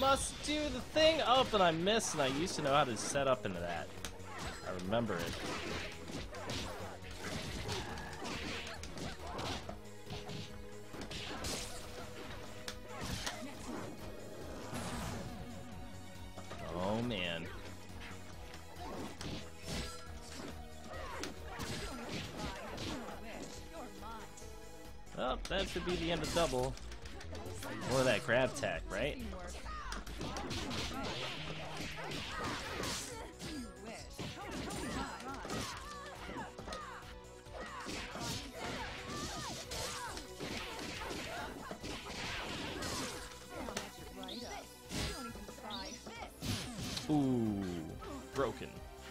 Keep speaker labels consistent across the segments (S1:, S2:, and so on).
S1: must do the thing. Oh, but I missed, and I used to know how to set up into that. I remember it. Oh, man. Oh, that should be the end of double. Or that grab tech, right? Ooh, broken.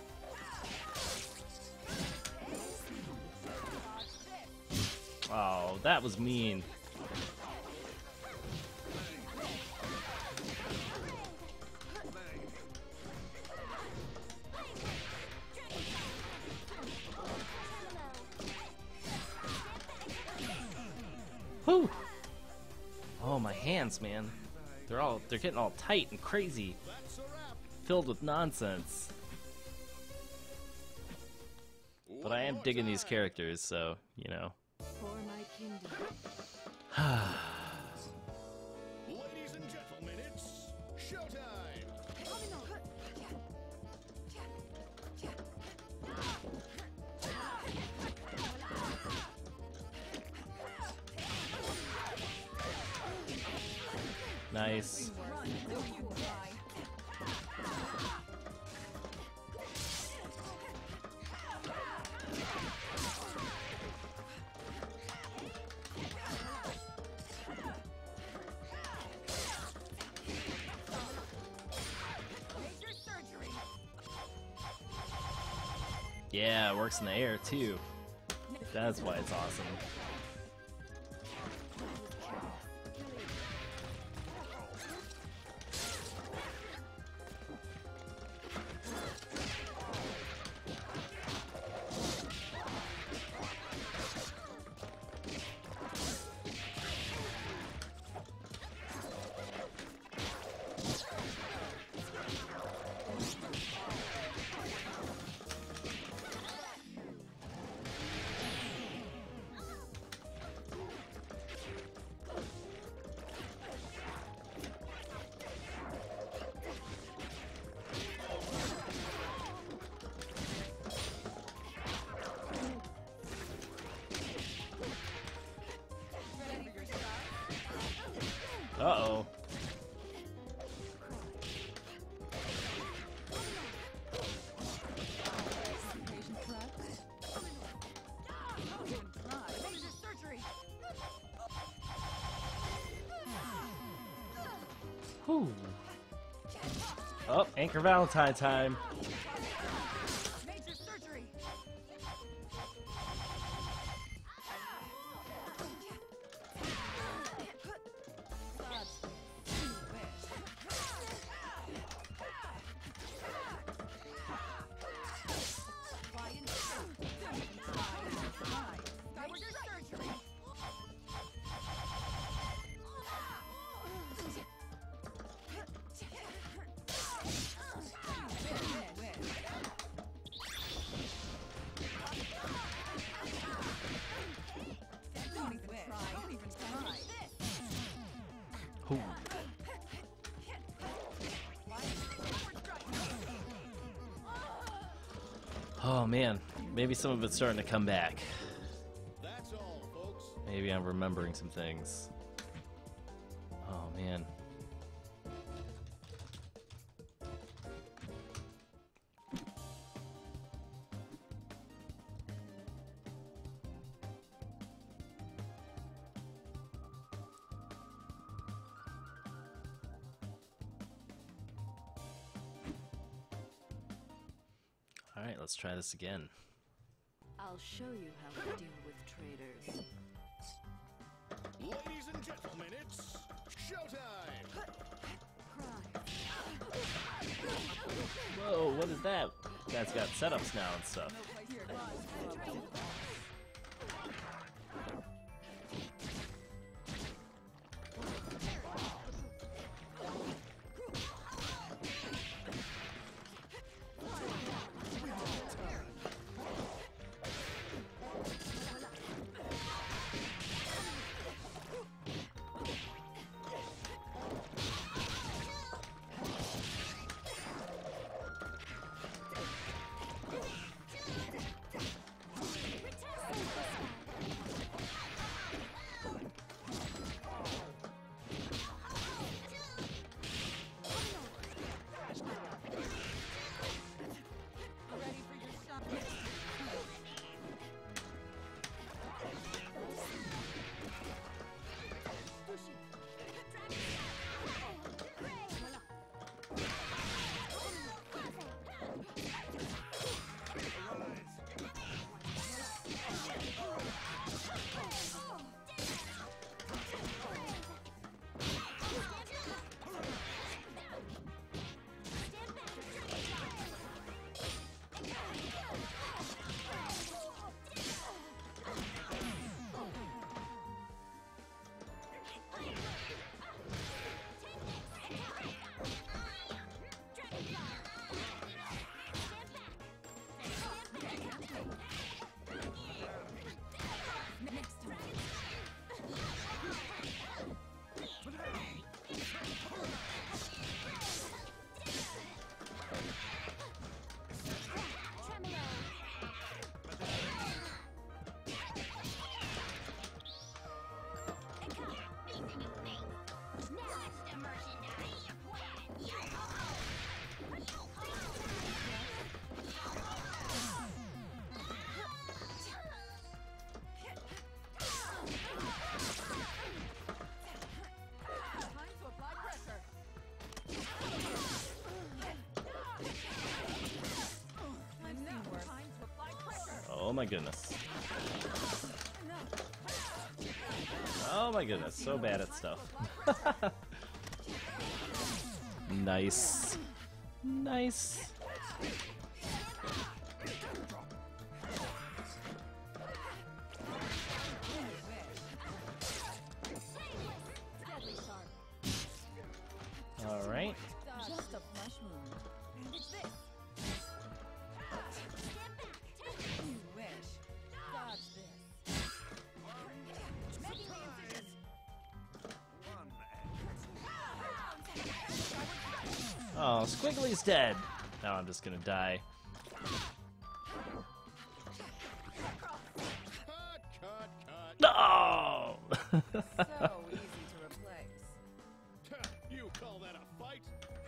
S1: Oh, that was mean. Whew. Oh, my hands, man. They're getting all tight and crazy. Filled with nonsense. But I am digging these characters, so, you know.
S2: For my kingdom.
S3: Ladies and gentlemen, it's showtime!
S1: Nice. Yeah, it works in the air too. That's why it's awesome. Uh-oh. Whew. Oh, Anchor Valentine time. Ooh. Oh man, maybe some of it's starting to come back.
S3: That's all, folks.
S1: Maybe I'm remembering some things. Oh man. Alright, let's try this again.
S2: I'll show you how to deal with traitors.
S3: Ladies and gentlemen, it's showtime!
S1: Whoa, what is that? That's got setups now and stuff. Oh my goodness. Oh my goodness, so bad at stuff. Nice. Nice. All right.
S2: Just a flesh wound. It's this. You wish. Dodge this. Making the incision.
S1: Oh, Squiggly's dead. Now I'm just gonna die.
S3: Cut, cut, cut.
S1: No!
S2: So easy to replace.
S3: You call that a fight?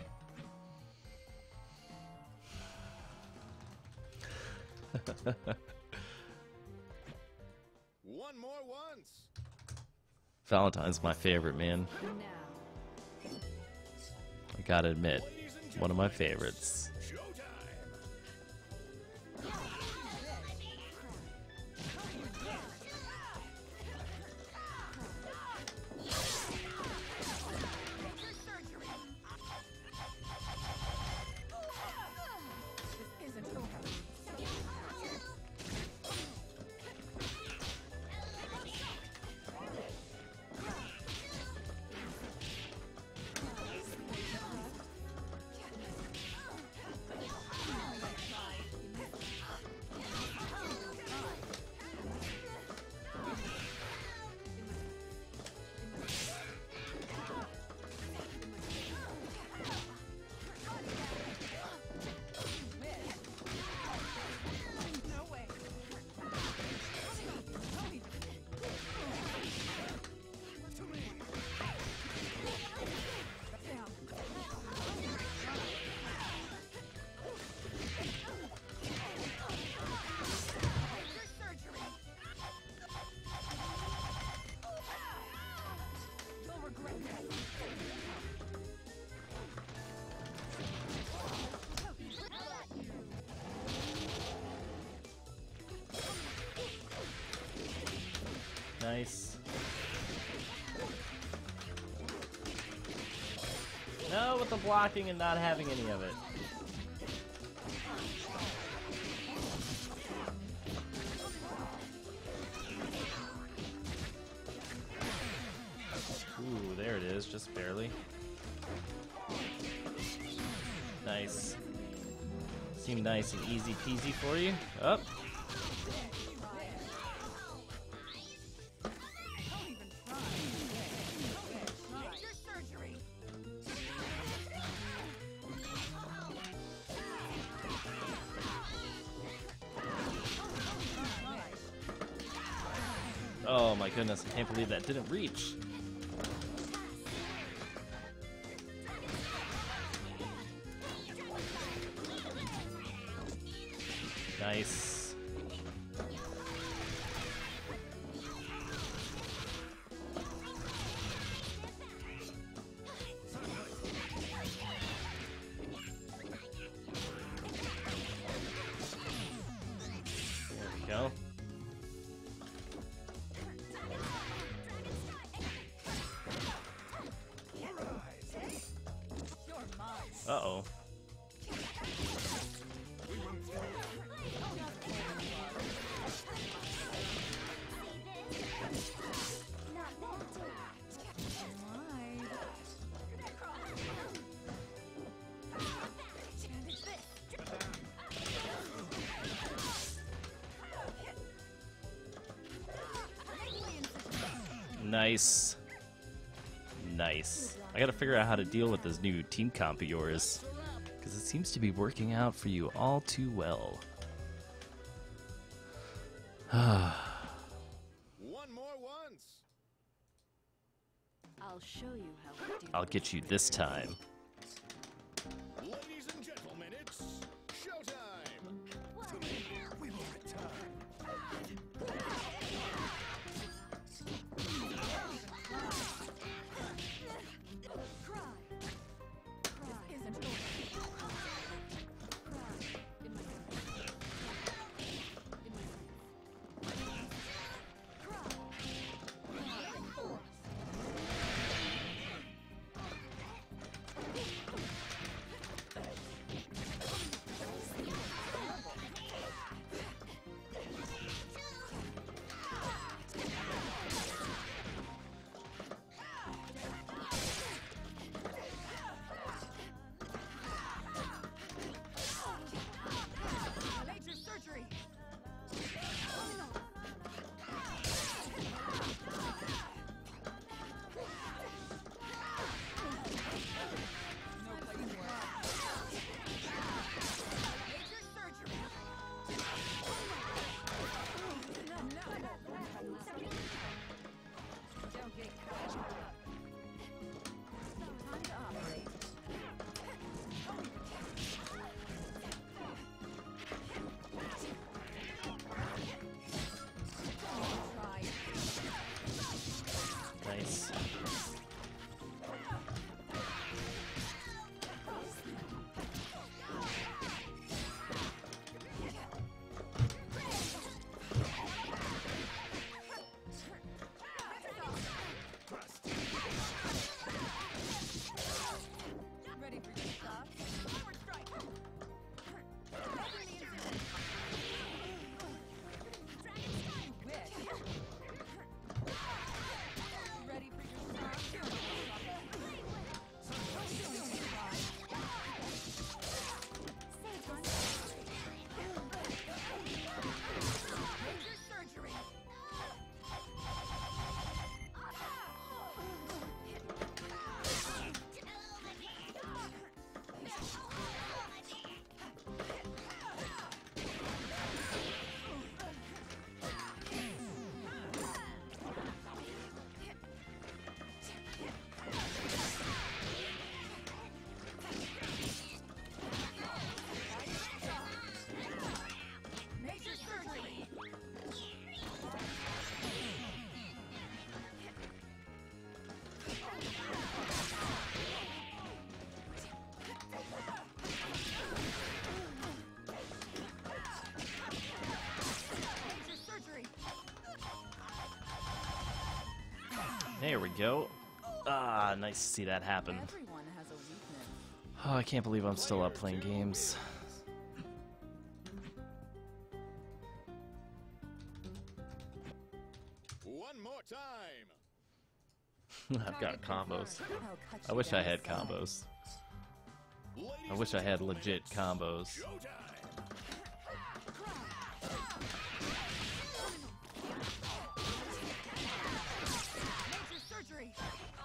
S3: One more once.
S1: Valentine's my favorite, man.
S2: Now.
S1: I gotta admit,
S3: Ladies and
S1: one of my favorites.
S3: Showtime.
S2: This isn't over. No way. You'll regret this.
S1: Nice. No, with the blocking and not having any of it. Ooh, there it is, just barely. Nice. Seemed nice and easy peasy for you. Up.
S2: Don't even try. Your surgery.
S1: Oh my goodness, I can't believe that didn't reach. Nice. There we go.
S2: You're mine.
S1: Uh-oh.
S2: Mine. And it's this.
S1: Nice. Nice. I gotta figure out how to deal with this new team comp of yours, because it seems to be working out for you all too well.
S3: One more once.
S2: I'll show you how to deal
S1: I'll get you this time.
S3: Ladies and gentlemen, it's showtime. We will return.
S1: There we go. Ah, nice to see that happen.
S2: Everyone has a weakness.
S1: Oh, I can't believe I'm still up playing games.
S3: One more time.
S1: I've got combos.
S2: I'll cut
S1: I
S2: you
S1: wish I
S2: down
S1: had
S2: the side.
S1: combos.
S3: Ladies
S1: I wish I
S3: and
S1: had
S3: gentlemen,
S1: legit combos.
S3: Showtime.
S2: Major surgery.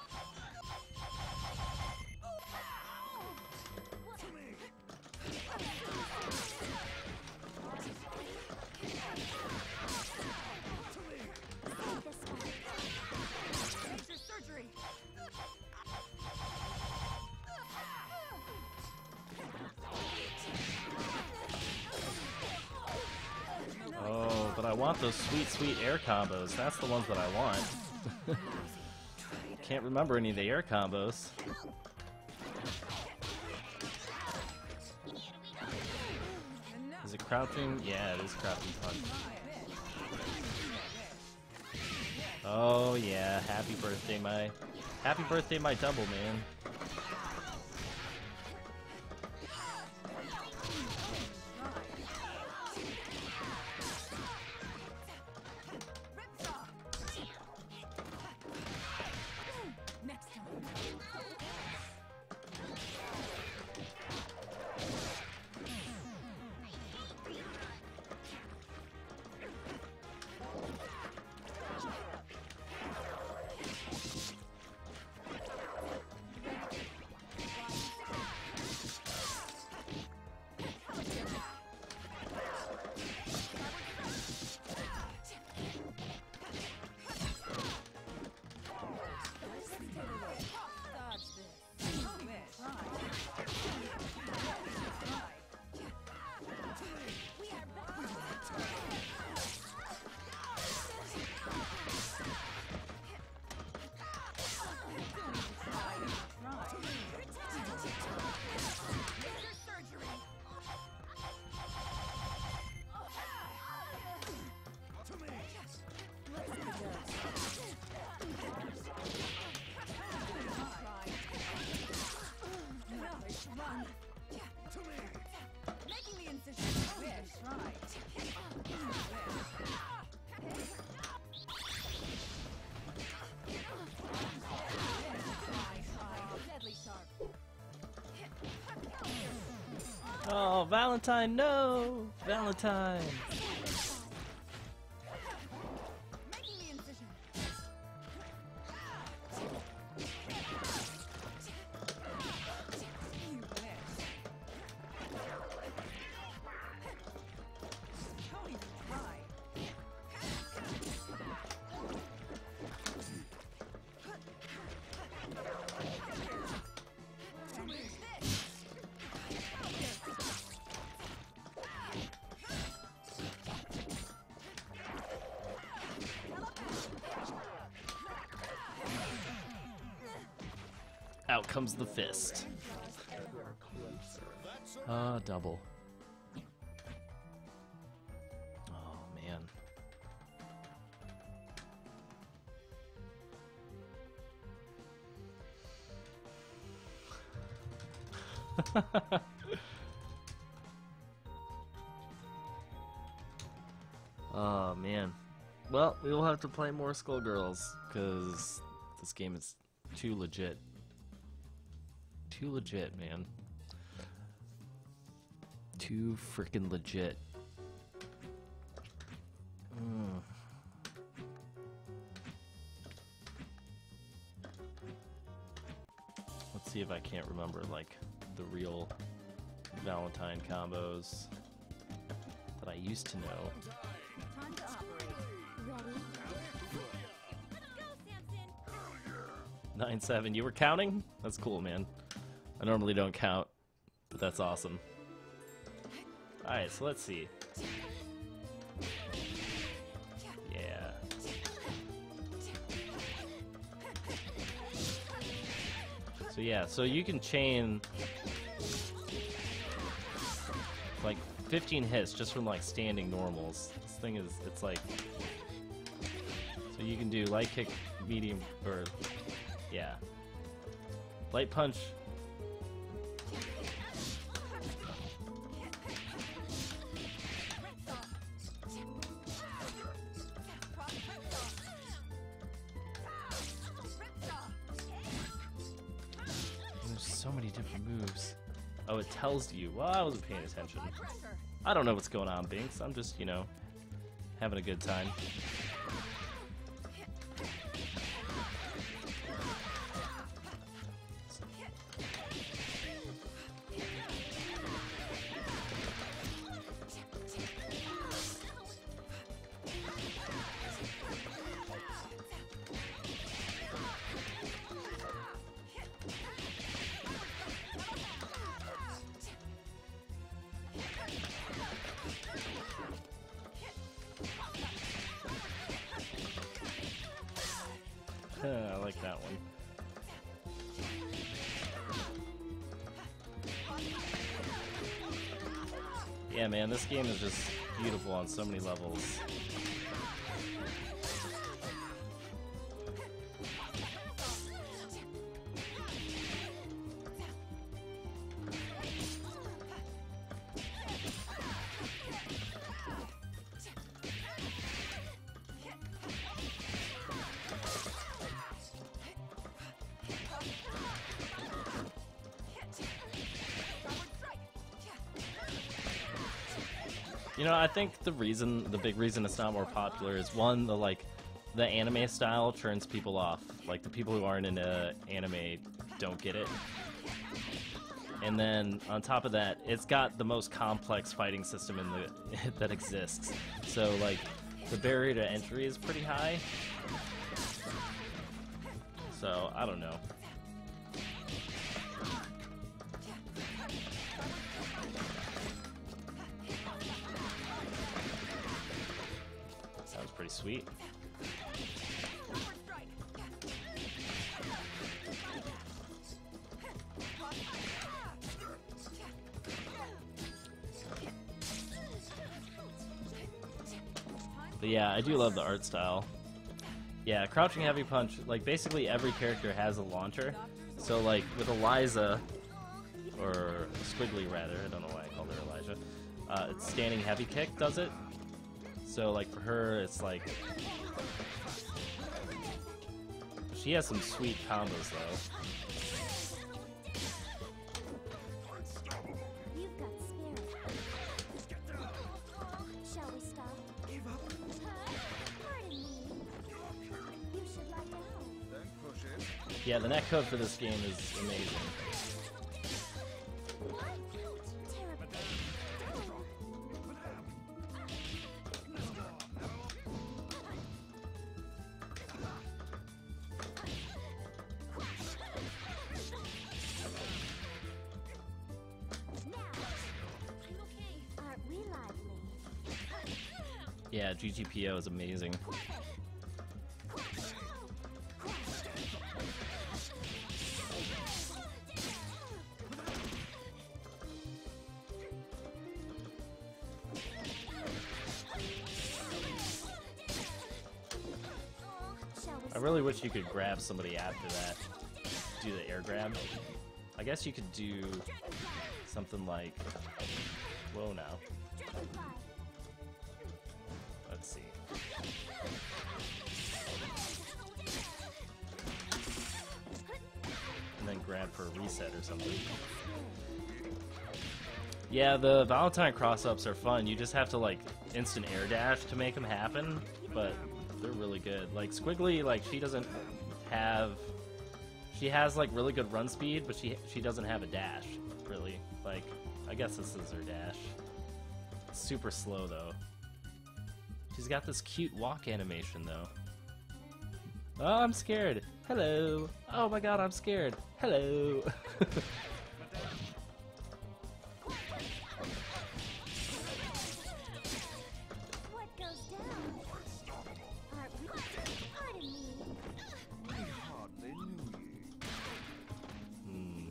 S2: Major surgery.
S1: Oh, but I want those sweet, sweet air combos. That's the ones that I want. Can't remember any of the air combos. Is it crouching? Yeah, it is crouching punch. Oh yeah, happy birthday my double man.
S2: Next time. Dodge this. We are back. Major surgery. Run. Making the incision. Wish. Deadly sharp.
S1: Oh, Valentine, no! Valentine!
S2: Making the incision. You wish. Don't even try.
S1: Out comes the fist. Double. Oh, man. Oh, man. Well, we will have to play more Skullgirls, because this game is too legit. Too legit, man. Too freaking legit. Let's see if I can't remember, like, the real Valentine combos that I used to know.
S2: Time to operate. Ready?
S1: 9-7. You were counting? That's cool, man. I normally don't count, but that's awesome. Alright, so let's see. Yeah. So yeah, so you can chain like 15 hits just from like standing normals. This thing is, it's like, So you can do light kick, medium, or yeah, light punch. There's so many different moves. Oh, it tells you. Well, I wasn't paying attention. I don't know what's going on, Binks. I'm just, you know, having a good time. I like that one. Yeah, man, this game is just beautiful on so many levels. You know, I think the big reason it's not more popular is one, the anime style turns people off. Like, the people who aren't into anime don't get it. And then, on top of that, it's got the most complex fighting system that exists. So, like, the barrier to entry is pretty high. So, I don't know. Sounds pretty sweet. But yeah, I do love the art style. Yeah, crouching heavy punch, like basically every character has a launcher. So like with Eliza, or Squiggly rather, I don't know why I called her Elijah, it's standing heavy kick does it. So like for her, it's like, she has some sweet combos though.
S4: You've got spirit. Shall we stop? Give up. Pardon me. You should lie down.
S3: Don't push it.
S1: Yeah, the netcode for this game is amazing.
S4: Terrible. Now, I'm okay. Aren't we lively?
S1: Yeah, GGPO is amazing.
S4: Shall we
S1: I really wish you could grab somebody after that. Do the air grab. I guess you could do something like, whoa now.
S4: Dragonfly.
S1: Let's see. And then grab for a reset or something. Yeah, the Valentine cross-ups are fun. You just have to like instant air dash to make them happen, but they're really good. Like Squiggly, like she doesn't have, she has like really good run speed, but she doesn't have a dash, really. Like, I guess this is her dash. It's super slow though. She's got this cute walk animation though. Oh, I'm scared. Hello. Oh my god, I'm scared. Hello.
S4: What goes down? Aren't we? Pardon me.
S3: We hardly knew you.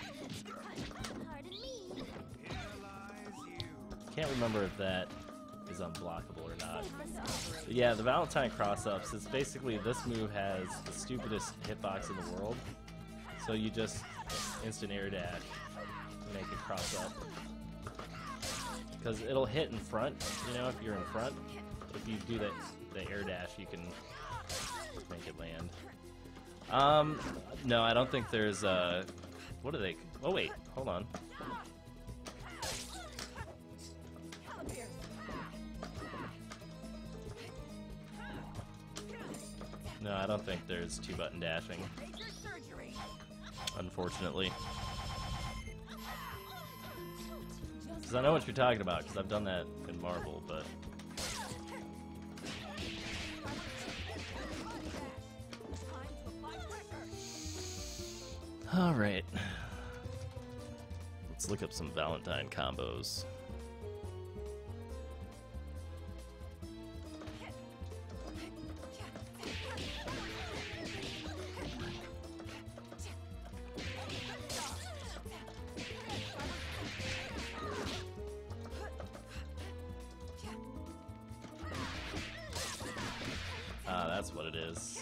S4: Pardon me.
S3: Here lies you.
S1: Can't remember if that is is unblockable or not. But yeah, the Valentine cross-ups, it's basically this move has the stupidest hitbox in the world. So you just instant air dash to make it cross up. Because it'll hit in front, you know, if you're in front. If you do the air dash, you can make it land. No, I don't think there's what are they? Oh wait, hold on. No, I don't think there's 2-button dashing. Unfortunately. Because I know what you're talking about, because I've done that in Marvel, but... Alright. Let's look up some Valentine combos. Ah, that's what it is.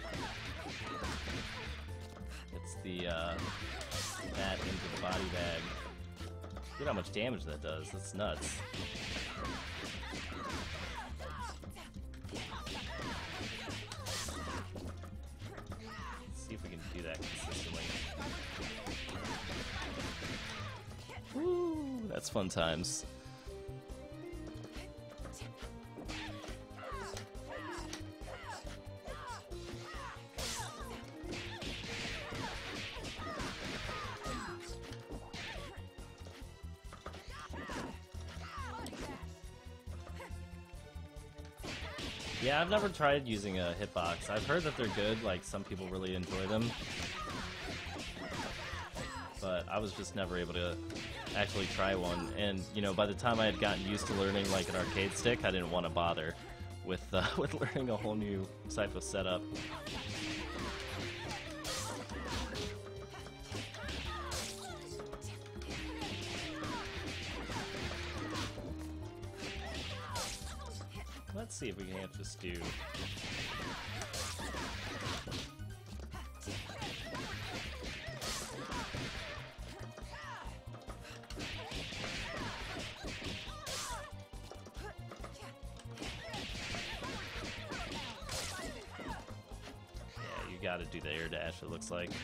S1: It's the, that into the body bag. Look how much damage that does. That's nuts. Let's see if we can do that consistently. Woo! That's fun times. Yeah, I've never tried using a hitbox. I've heard that they're good, like some people really enjoy them. But I was just never able to actually try one. And, you know, by the time I had gotten used to learning like an arcade stick, I didn't want to bother with with learning a whole new type of setup. Let's see if we can't just do... Yeah, you gotta do the air dash, it looks like.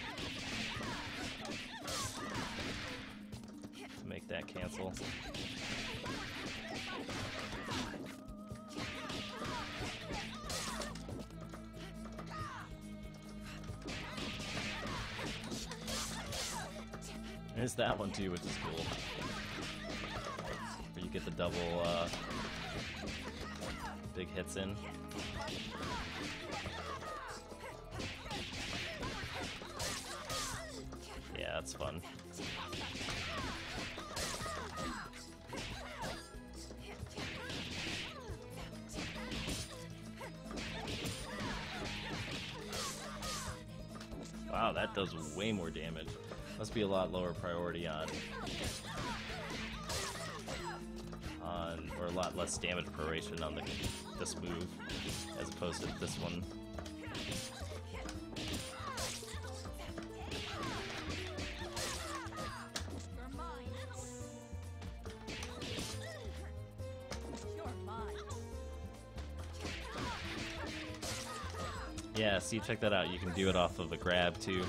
S1: To make that cancel. There's that one too, which is cool. Where you get the double big hits in. Yeah, that's fun. Wow, that does way more damage. Must be a lot lower priority on or a lot less damage proration on this move as opposed to this one. Yeah, see, check that out. You can do it off of a grab too.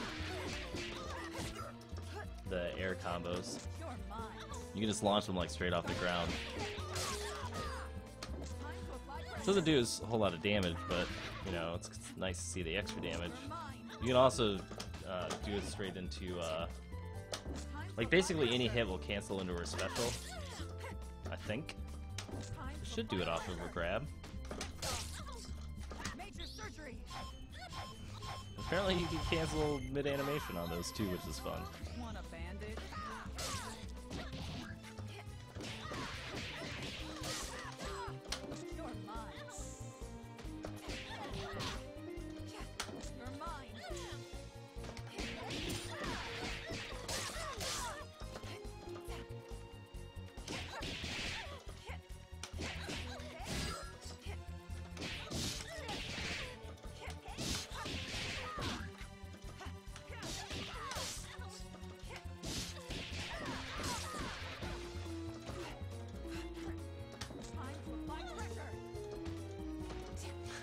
S1: The air combos. You can just launch them like straight off the ground. It doesn't do a whole lot of damage, but you know, it's nice to see the extra damage. You can also do it straight into like basically any hit will cancel into her special. I think. It should do it off of a grab. Apparently you can cancel mid-animation on those too, which is fun.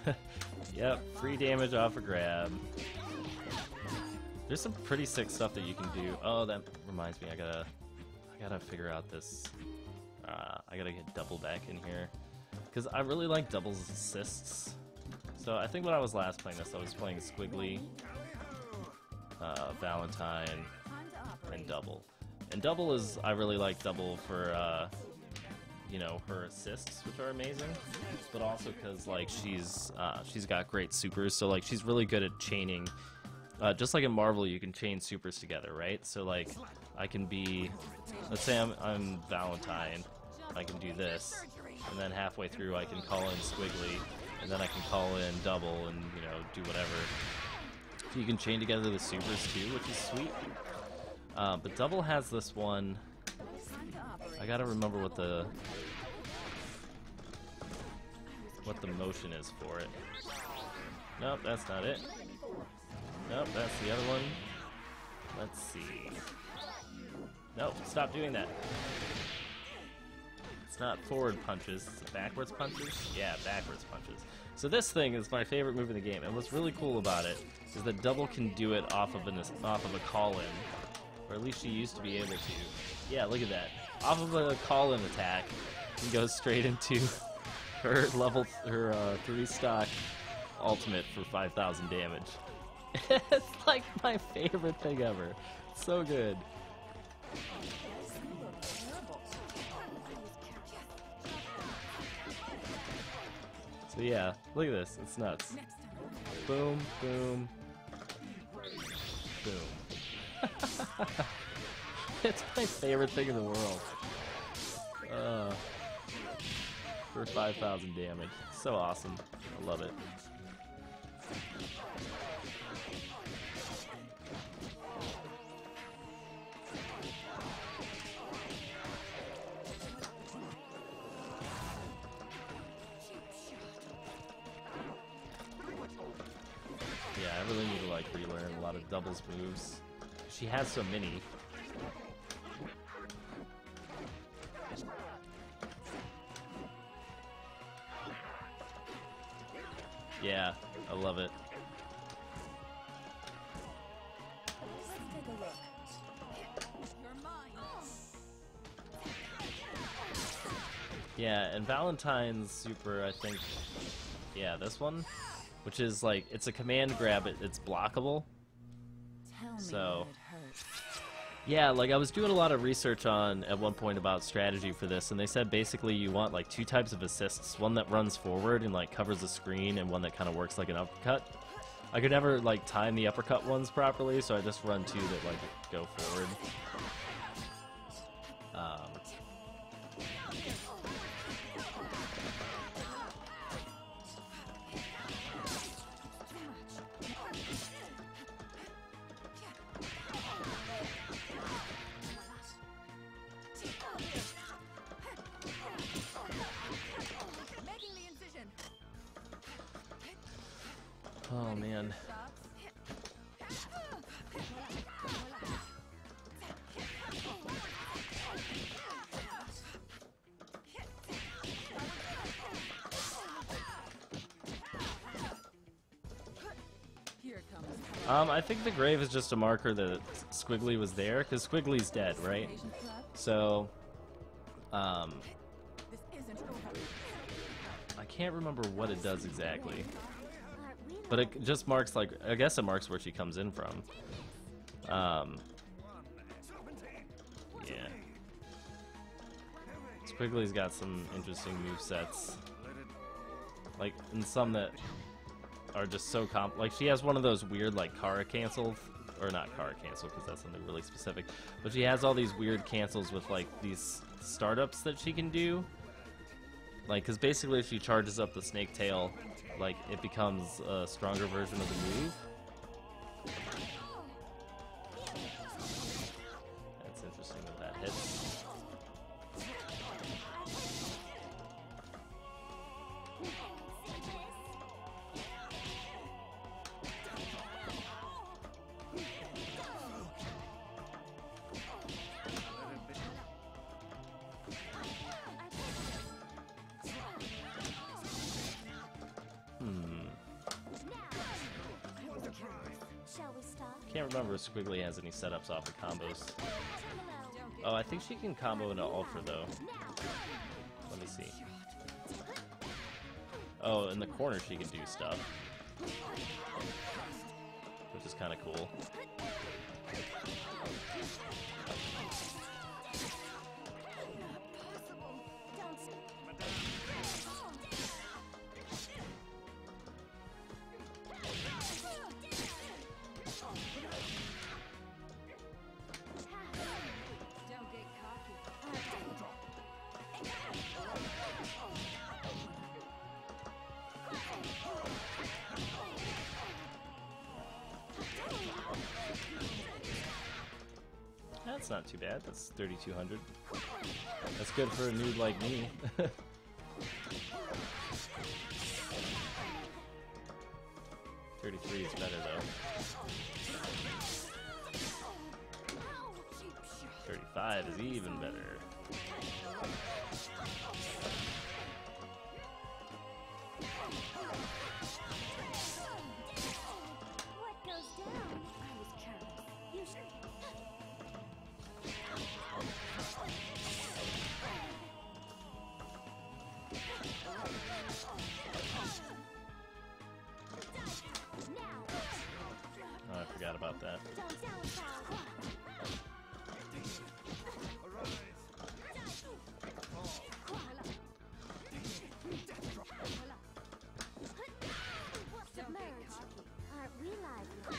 S1: Yep, free damage off a grab. There's some pretty sick stuff that you can do. Oh, that reminds me, I gotta figure out this. I gotta get double back in here because I really like doubles assists. So I think when I was last playing this, I was playing Squiggly, Valentine, and double. And double is, I really like double for you know, her assists, which are amazing, but also because like she's got great supers, so like she's really good at chaining. Just like in Marvel, you can chain supers together, right? So like I can be, let's say I'm Valentine, I can do this, and then halfway through I can call in Squiggly, and then I can call in double, and you know, do whatever. So you can chain together the supers too, which is sweet. But double has this one. I gotta remember what the motion is for it. Nope, that's not it. Nope, that's the other one. Let's see. Nope, stop doing that. It's not forward punches, it's backwards punches? Yeah, backwards punches. So this thing is my favorite move in the game, and what's really cool about it is that double can do it off of a call-in, or at least she used to be able to. Yeah, look at that. Off of a call-in attack, and goes straight into her 3 stock ultimate for 5,000 damage. It's like my favorite thing ever. So good. So yeah, look at this. It's nuts. Boom, boom, boom. It's my favorite thing in the world. For 5,000 damage. So awesome. I love it. Yeah, I really need to like relearn a lot of doubles moves. She has so many. Yeah, I love it. Yeah, and Valentine's super, I think, yeah, this one, which is like, it's a command grab, it's blockable. So, yeah, like I was doing a lot of research on, at one point, about strategy for this, and they said basically you want like 2 types of assists, one that runs forward and like covers the screen, and one that kind of works like an uppercut. I could never like time the uppercut ones properly, so I just run 2 that like go forward. Oh man. I think the grave is just a marker that Squiggly was there, because Squiggly's dead, right? So, I can't remember what it does exactly. But it just marks, like, I guess it marks where she comes in from. Yeah. Squiggly's got some interesting movesets. Like, and some that are just so like, she has one of those weird, like, Kara cancel, or not Kara cancel, because that's something really specific. But she has all these weird cancels with, like, these startups that she can do. Like, because basically if she charges up the snake tail, like, it becomes a stronger version of the move. That's interesting that that hits. can't remember if Squiggly has any setups off of combos. Oh, I think she can combo into Ultra though. Let me see. Oh, in the corner she can do stuff, which is kind of cool.
S2: Don't get cocky.
S1: That's not too bad. That's 3,200. That's good for a noob like me. 33 is better though. 35 is even better.
S4: What goes down? I was careless. You should.
S1: Oh, I forgot about that.
S4: Don't downfall. Submerge. Aren't we lively?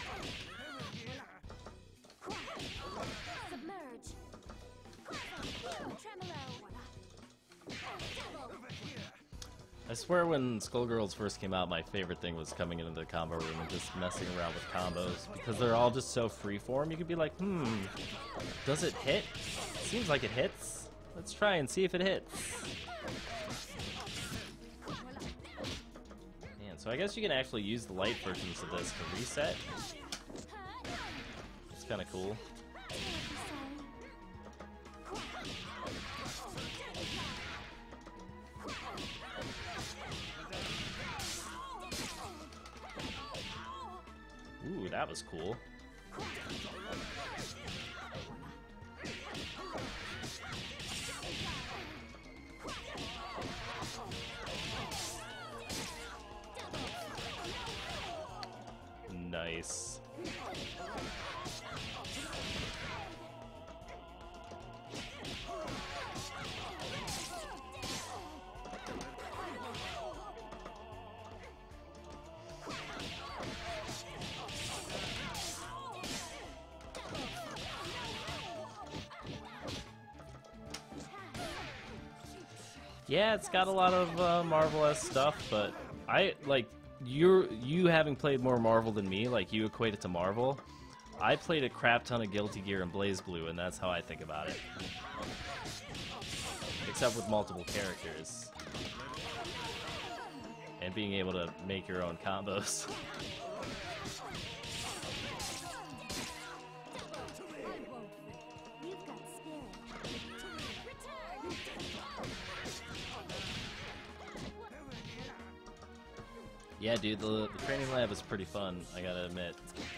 S4: Submerge. Tremolo.
S1: I swear when Skullgirls first came out, my favorite thing was coming into the combo room and just messing around with combos, because they're all just so freeform. You could be like, does it hit? Seems like it hits. Let's try and see if it hits. Man, so I guess you can actually use the light versions of this to reset. It's kind of cool. Ooh, that was cool. Nice. Yeah, it's got a lot of Marvel-esque stuff, but I like you having played more Marvel than me. Like, you equate it to Marvel. I played a crap ton of Guilty Gear and BlazBlue, and that's how I think about it. Except with multiple characters and being able to make your own combos.
S4: You've got spirit.
S1: Yeah, dude, the training lab is pretty fun, I gotta admit.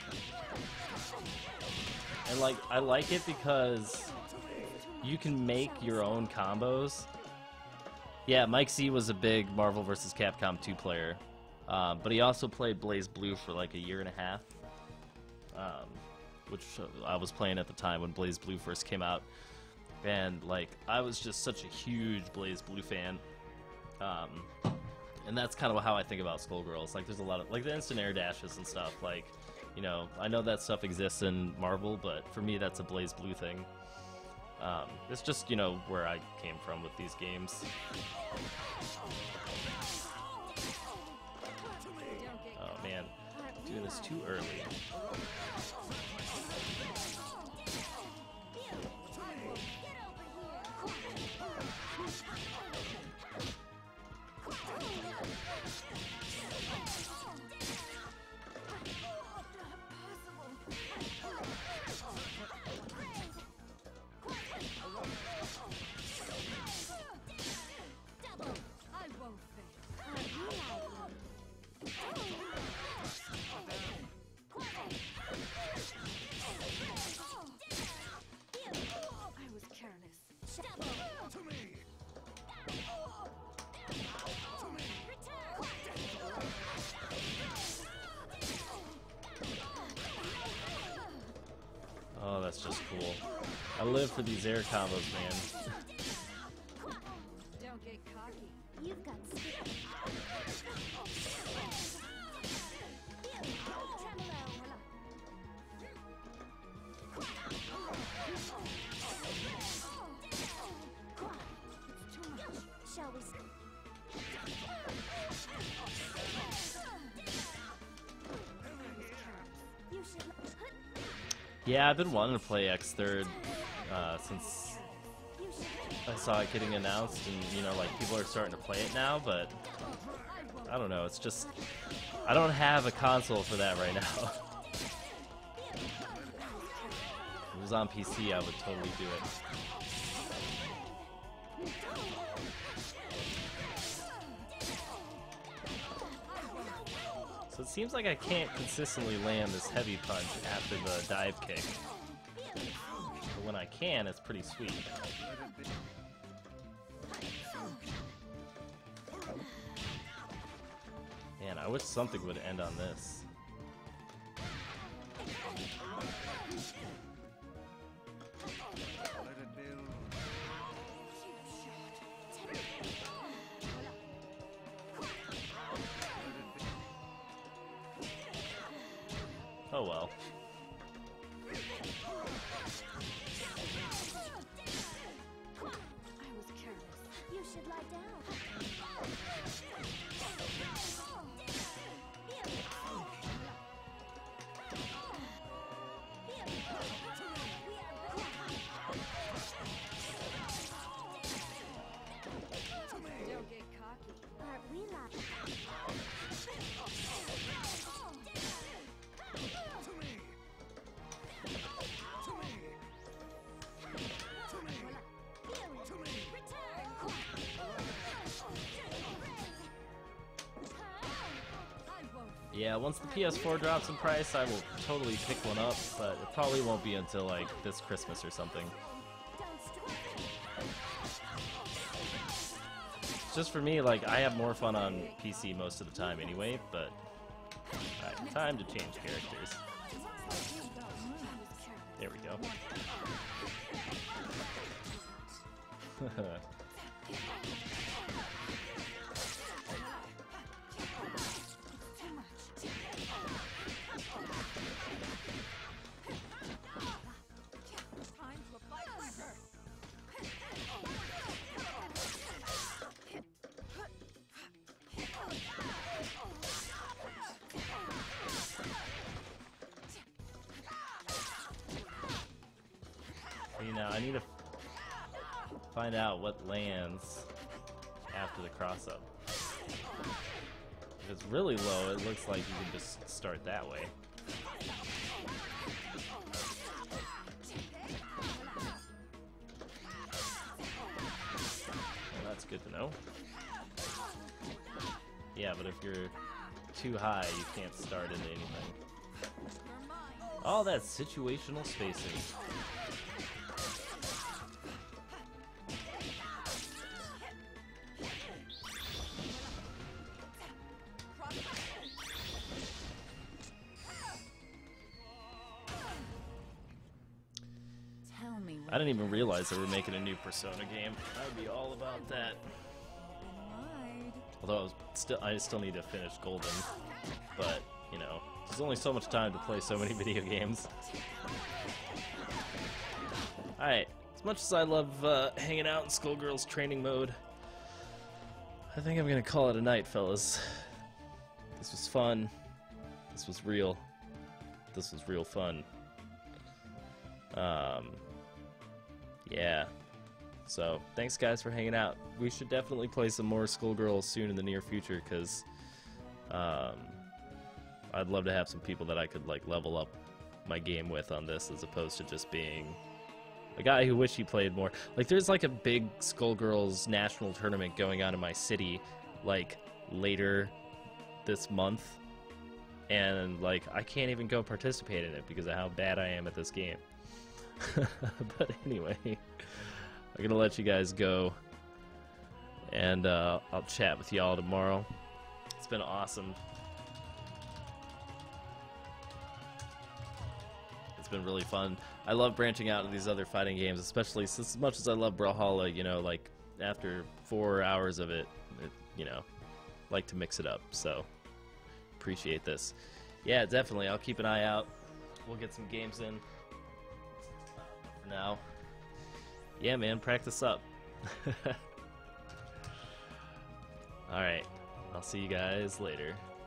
S1: And, like, I like it because you can make your own combos. Yeah, Mike Z was a big Marvel vs. Capcom 2 player, but he also played BlazBlue for like a year and a half, which I was playing at the time when BlazBlue first came out. And, like, I was just such a huge BlazBlue fan. And that's kind of how I think about Skullgirls. Like, there's a lot of, like, the instant air dashes and stuff. Like, you know, I know that stuff exists in Marvel, but for me, that's a BlazBlue thing. It's just, you know, where I came from with these games. Oh, man. Doing this too early.
S2: I won't fail.
S1: just cool. I live for these air combos, man.
S2: Don't get cocky.
S4: You've got skill. It's too much. Shall we? You should.
S1: Yeah, I've been wanting to play X3rd since I saw it getting announced, and you know, like people are starting to play it now. But I don't know. It's just I don't have a console for that right now. If it was on PC, I would totally do it. So it seems like I can't consistently land this heavy punch after the dive kick. But when I can, it's pretty sweet. Man, I wish something would end on this.
S3: Let it build.
S1: Oh well.
S2: I was careless.
S4: You should lie down.
S2: Don't get cocky.
S4: Aren't we laughing?
S2: I won't.
S1: Yeah, once the PS4 drops in price, I will totally pick one up, but it probably won't be until like this Christmas or something.
S4: Don't stress.
S1: Just for me, like, I have more fun on PC most of the time anyway, but alright, time to change characters. There we go.
S2: Time to apply pressure.
S1: You know, I need to find out what lands after the cross-up. If it's really low, it looks like you can just start that way. Well, that's good to know. Yeah, but if you're too high, you can't start into anything. Oh, that's situational spacing.
S2: Tell me
S1: I didn't even realize they were making a new Persona game. I would be all about that. Although I still need to finish Golden, but you know, there's only so much time to play so many video games. All right, as much as I love hanging out in Skullgirls training mode, I think I'm gonna call it a night, fellas. This was fun. This was real. This was real fun. Yeah. So, thanks guys for hanging out. We should definitely play some more Skullgirls soon in the near future, because I'd love to have some people that I could like level up my game with on this, as opposed to just being a guy who wish he played more. Like, there's like a big Skullgirls national tournament going on in my city, like, later this month, and like, I can't even go participate in it because of how bad I am at this game. But anyway, I'm gonna let you guys go, and I'll chat with y'all tomorrow. It's been awesome. It's been really fun. I love branching out to these other fighting games, especially since, as much as I love Brawlhalla, you know, like after 4 hours of it, you know, like to mix it up. So appreciate this. Yeah, definitely. I'll keep an eye out. We'll get some games in. For now, yeah, man, practice up. All right, I'll see you guys later.